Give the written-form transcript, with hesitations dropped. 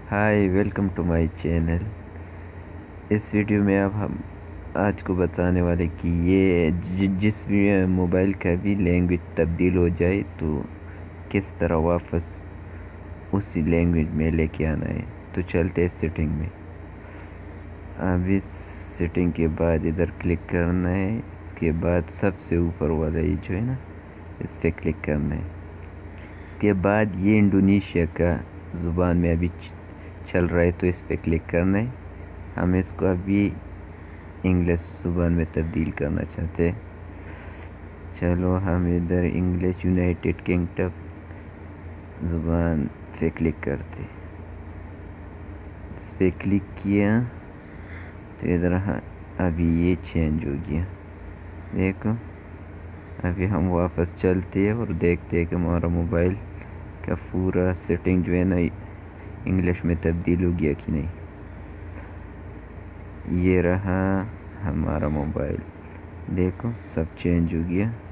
Hi, welcome to my channel. इस video में अब हम आज को बताने वाले कि ये जिस भी मोबाइल का भी लैंग्वेज तब्दील हो जाए तो किस तरह वापस उसी लैंग्वेज में लेके आना है। तो चलते हैं सेटिंग में। अब इस सेटिंग के बाद इधर क्लिक करना है। इसके बाद सबसे ऊपर वाला ये जो है ना, इस पर क्लिक करना है। इसके बाद ये इंडोनेशिया का ज़ुबान में अभी चल रहा है तो इस पर क्लिक करना है। हम इसको अभी इंग्लिश ज़ुबान में तब्दील करना चाहते हैं। चलो हम इधर इंग्लिश यूनाइटेड किंगडम ज़ुबान पे क्लिक करते। इस पर क्लिक किया तो इधर अभी ये चेंज हो गया। देखो, अभी हम वापस चलते हैं और देखते हैं कि हमारा मोबाइल का पूरा सेटिंग जो है ना इंग्लिश में तब्दील हो गया कि नहीं। ये रहा हमारा मोबाइल, देखो सब चेंज हो गया।